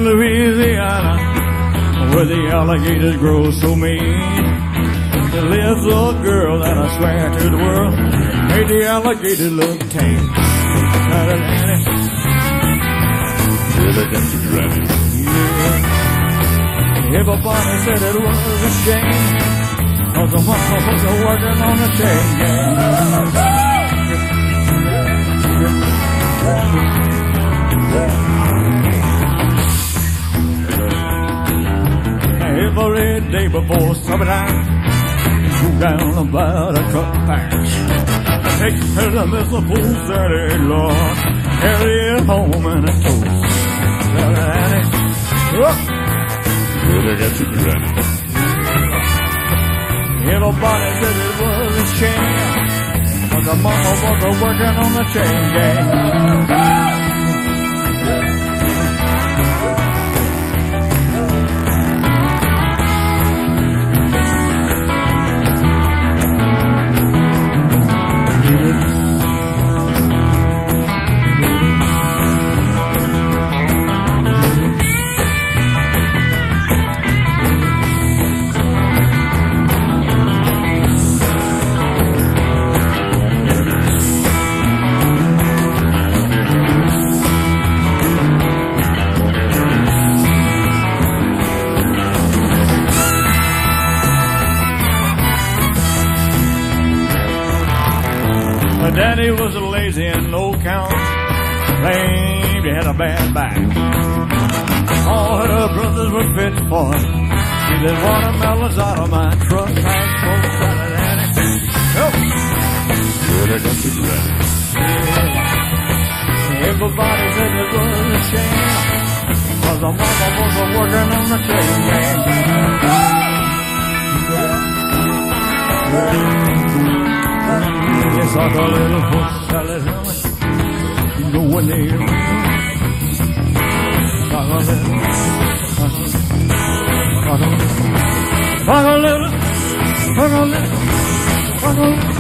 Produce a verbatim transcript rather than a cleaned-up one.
Louisiana, where the alligators grow so mean. There lives a girl that I swear to the world made the alligator look tame. Everybody said it was a shame, 'cause the motherfuckers are working on the chain gang. Every day before summertime, go down about a cut patch. Take her to Mister Full Saturday, Lord, carry it home in a toast. Everybody said it was a shame, 'cause the motherfuckers are working on the chain gang. Daddy was a lazy and no count, claimed he had a bad back. All her brothers were fit for it. He said, watermelons out of my truck, thanks for the salad, Daddy. Oh. Good, I got you ready. Everybody said it was a shame, 'cause the motherfuckers were working on the chain gang. Yes, I got a little foot salad, you know what they do. I got a little, I got a little, I got a little, I got a little, I got a little.